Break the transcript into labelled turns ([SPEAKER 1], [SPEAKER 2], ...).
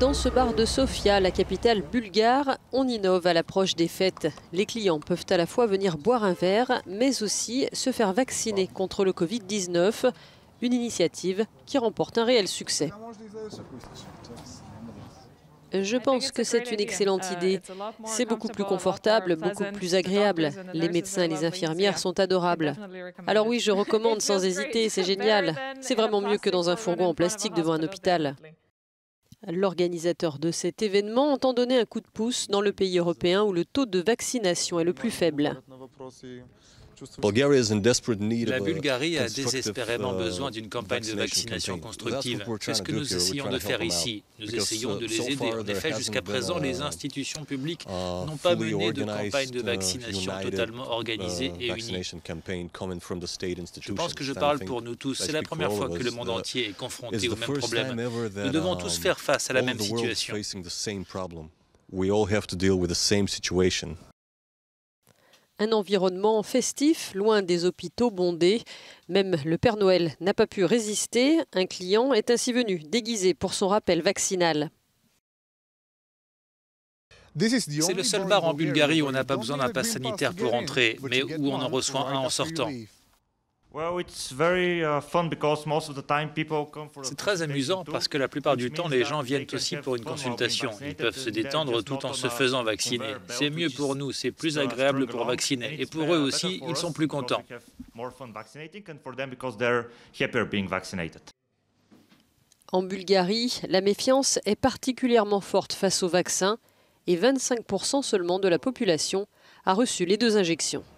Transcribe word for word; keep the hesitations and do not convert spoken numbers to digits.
[SPEAKER 1] Dans ce bar de Sofia, la capitale bulgare, on innove à l'approche des fêtes. Les clients peuvent à la fois venir boire un verre, mais aussi se faire vacciner contre le Covid dix-neuf. Une initiative qui remporte un réel succès. Je pense que c'est une excellente idée. C'est beaucoup plus confortable, beaucoup plus agréable. Les médecins et les infirmières sont adorables. Alors oui, je recommande sans hésiter, c'est génial. C'est vraiment mieux que dans un fourgon en plastique devant un hôpital. L'organisateur de cet événement entend donner un coup de pouce dans le pays européen où le taux de vaccination est le plus faible.
[SPEAKER 2] La Bulgarie a désespérément besoin d'une campagne de vaccination constructive. C'est ce que nous essayons de faire ici. Nous essayons de les aider. En effet, jusqu'à présent, les institutions publiques n'ont pas mené de campagne de vaccination totalement organisée et unie. Je pense que je parle pour nous tous. C'est la première fois que le monde entier est confronté au même problème. Nous devons tous faire face à la même situation.
[SPEAKER 1] Un environnement festif, loin des hôpitaux bondés. Même le Père Noël n'a pas pu résister. Un client est ainsi venu déguisé pour son rappel vaccinal.
[SPEAKER 2] C'est le seul bar en Bulgarie où on n'a pas besoin d'un pass sanitaire pour entrer, mais où on en reçoit un en sortant. C'est très amusant parce que la plupart du temps, les gens viennent aussi pour une consultation. Ils peuvent se détendre tout en se faisant vacciner. C'est mieux pour nous, c'est plus agréable pour vacciner. Et pour eux aussi, ils sont plus contents.
[SPEAKER 1] En Bulgarie, la méfiance est particulièrement forte face au vaccin et vingt-cinq pour cent seulement de la population a reçu les deux injections.